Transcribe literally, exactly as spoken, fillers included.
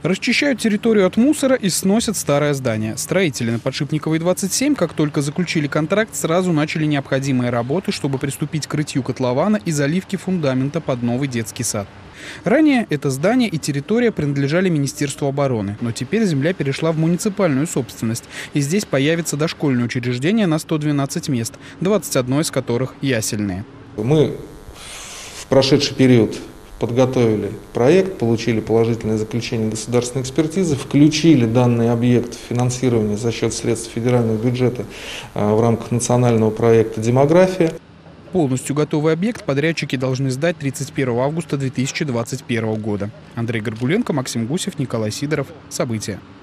Расчищают территорию от мусора и сносят старое здание. Строители на Подшипниковой, двадцать семь, как только заключили контракт, сразу начали необходимые работы, чтобы приступить к рытью котлована и заливке фундамента под новый детский сад. Ранее это здание и территория принадлежали Министерству обороны, но теперь земля перешла в муниципальную собственность, и здесь появится дошкольное учреждение на сто двенадцать мест, двадцать одно из которых ясельные. Мы в прошедший период подготовили проект, получили положительное заключение государственной экспертизы, включили данный объект в финансирование за счет средств федерального бюджета в рамках национального проекта «Демография». Полностью готовый объект подрядчики должны сдать тридцать первого августа две тысячи двадцать первого года. Андрей Горгуленко, Максим Гусев, Николай Сидоров. События.